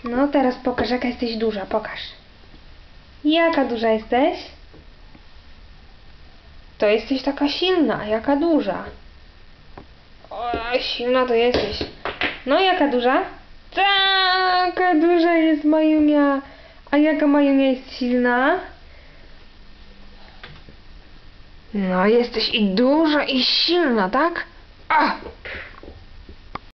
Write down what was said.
No teraz pokaż, jaka jesteś duża, pokaż. Jaka duża jesteś? To jesteś taka silna, jaka duża. O, silna to jesteś. No jaka duża? Taka duża jest Majunia. A jaka Majunia jest silna? No jesteś i duża i silna, tak? A!